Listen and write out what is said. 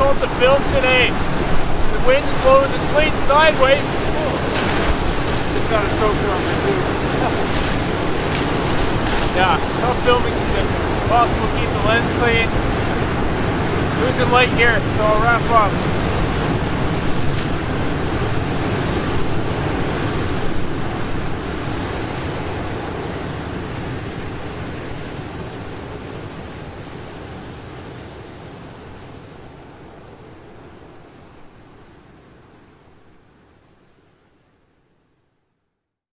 difficult to film today. The wind's blowing the slate sideways. Just got a soaker on my boot. Yeah, tough filming conditions. Impossible to keep the lens clean. Losing light here, so I'll wrap up.